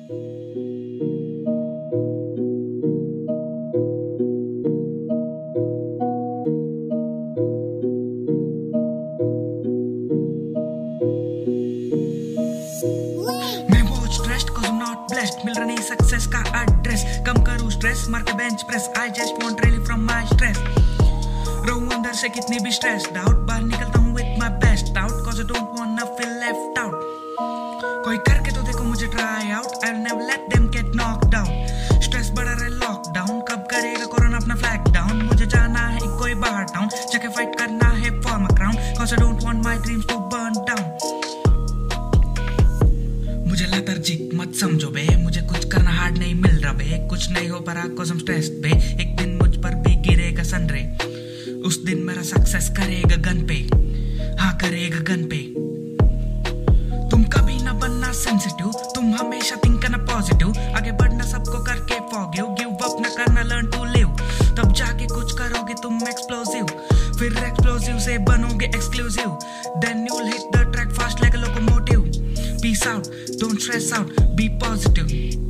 MILRA नहीं success का address, कम करूँ स्ट्रेस, मार्के bench press, I just want relief from my stress. रहूं अंदर से कितनी भी स्ट्रेस्ड आउट, बाहर निकलता हूँ with my best out, cause I don't wanna feel left out। कोई करके तो देखो मुझे try out, I'll never let them get knocked out। Stress बढ़ा रहा है लॉकडाउन, कब करेगा कोरोना अपना फ्लैग डाउन। मुझे जाना है कोई बाहर टाउन, जाके फाइट करना है for my crown, cause I don't want my dreams to burn down। मुझे लेथार्जिक मत समझो बे, मुझे कुछ करना हार्ड नहीं मिल रहा बे, कुछ नहीं हो पा रहा cause I'm stressed बे। एक दिन मुझ पर भी गिरेगा सनरे, उस दिन मेरा सक्सेस करेगा गन पे, हाँ करेगा गन पे। तुम कभी ना बनना सेंसिटिव, तुम हमेशा थिंक करना पॉजिटिव, आगे बढ़ना सबको करके फॉरगिव, गिव अप ना करना लर्न टू लिव, तब जाके कुछ करोगे तुम एक्सप्लोसिव, फिर एक्सप्लोसिव से बनोगे exclusive, then you will hit the track fast like a locomotive. Peace out, don't stress out, be positive।